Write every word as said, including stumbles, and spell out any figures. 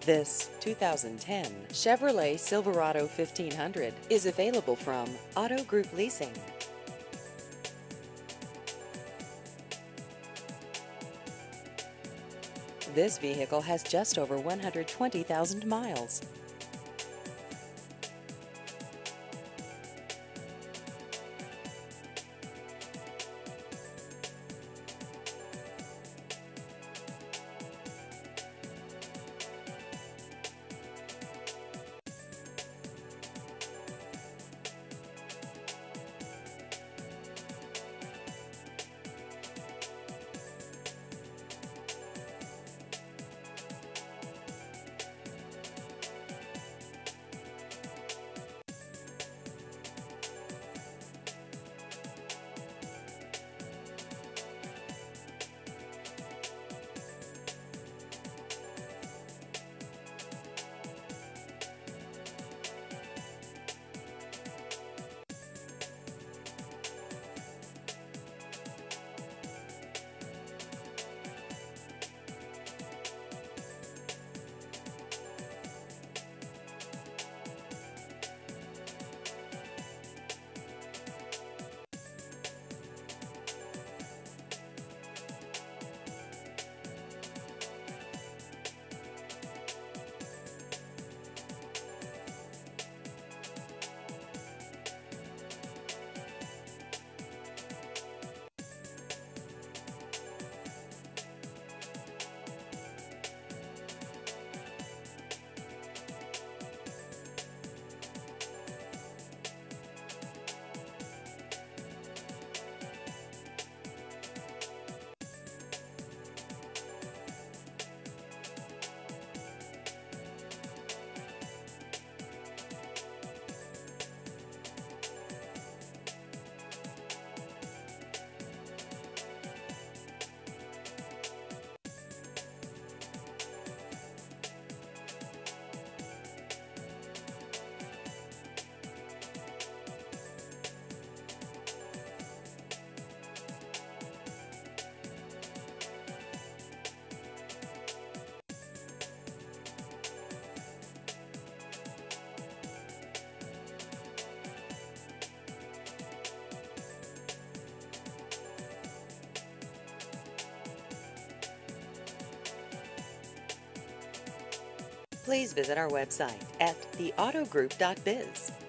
This two thousand ten Chevrolet Silverado fifteen hundred is available from Auto Group Leasing. This vehicle has just over one hundred twenty thousand miles. Please visit our website at the auto group dot biz.